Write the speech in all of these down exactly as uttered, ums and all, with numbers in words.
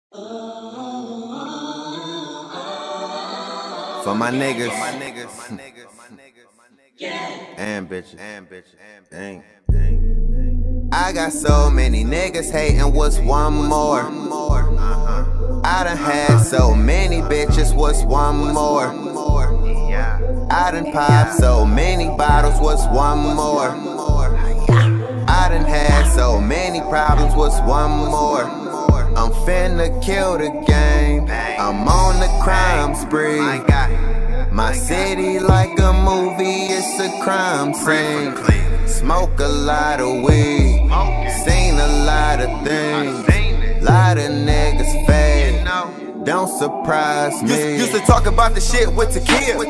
For my niggas, and bitches, and bitches, dang. I got so many niggas hating, what's one more? I done had so many bitches, what's one more? I done popped so many bottles, what's one more? I done had so many problems, what's one more? I'm finna kill the game, I'm on the crime spree. My city like a movie, it's a crime scene. Smoke a lot of weed, seen a lot of things, lot of niggas fade, don't surprise me. Used to talk about the shit with Tequila,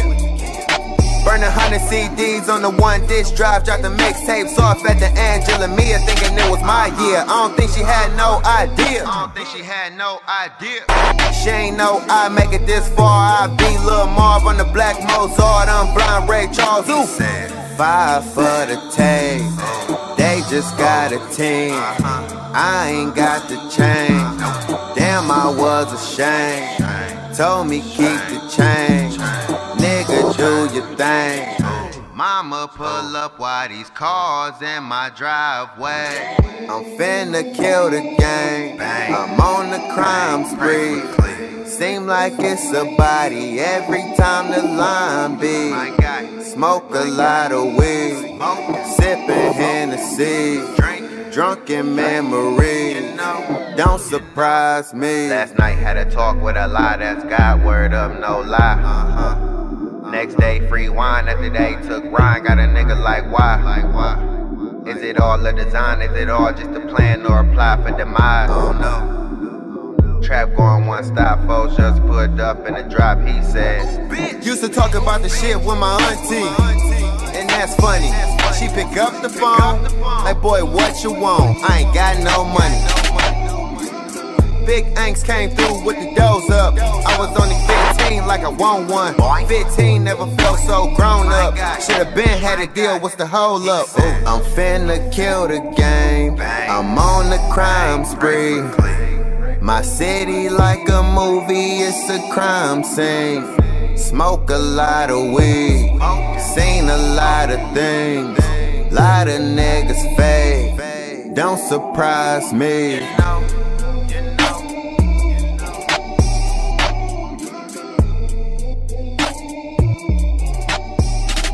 burn a hundred C Ds on the one disc drive, dropped the mixtapes off at the Angela Mia, thinking it was my year. I don't think she had no idea. I don't think she had no idea. She ain't know I make it this far. I be Lil Marv on the Black Mozart, I'm Blind Ray Charles. Five for the tape, they just got a team. I ain't got the change. Damn, I was ashamed. Told me keep the change. Nigga, do your thing. Mama pull up while these cars in my driveway. I'm finna kill the game, I'm on the crime spree. Seem like it's a body every time the line beat. Smoke a lot of weed, sippin' Hennessy, drunk in memory, don't surprise me. Last night had a talk with a lie, that's God, word up, no lie. uh-huh. Next day free wine, after they took Ryan, got a nigga like why? Like why? Is it all a design, is it all just a plan or apply for demise? Oh no. Trap going one stop, folks just put up in a drop, he said. Bitch. Used to talk about the shit with my auntie, and that's funny. She pick up the phone, like boy what you want, I ain't got no money. Big angst came through with the doors up, I was only fifteen like I want one. Fifteen never felt so grown up, should've been had a deal, what's the hold up? Ooh. I'm finna kill the game, I'm on the crime spree. My city like a movie, it's a crime scene. Smoke a lot of weed, seen a lot of things, lot of niggas fade, don't surprise me.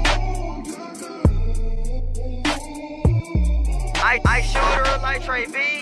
I, I shoot her like Trey B.